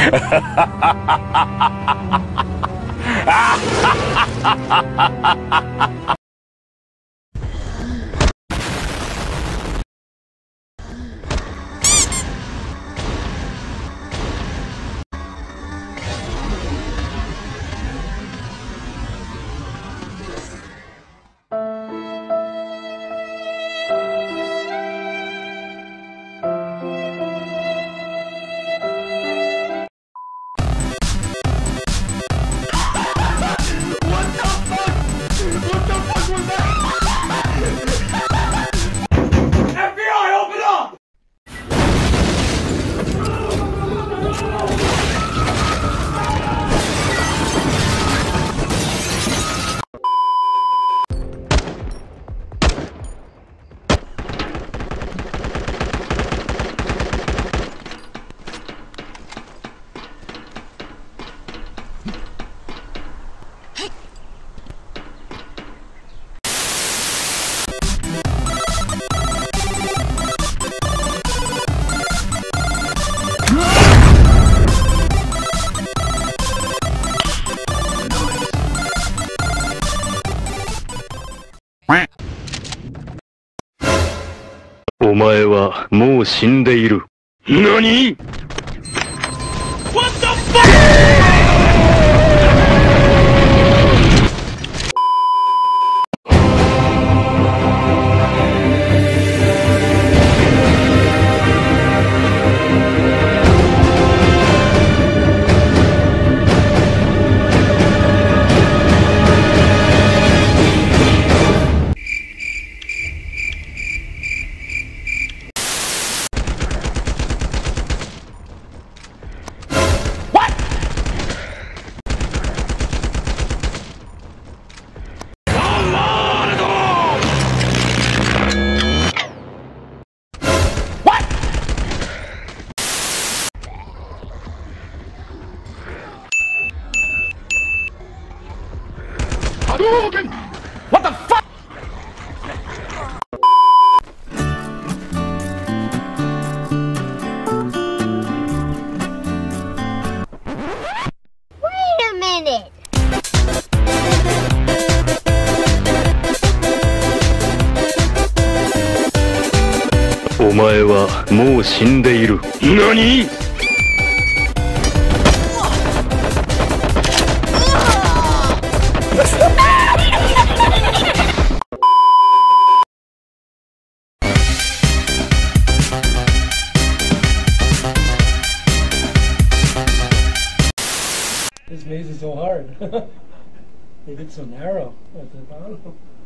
お前はもう死んでいる。何？ What the fuck? What the fuck? Wait a minute. お前はもう死んでいる。何？ This maze is so hard. They did so narrow at the bottom.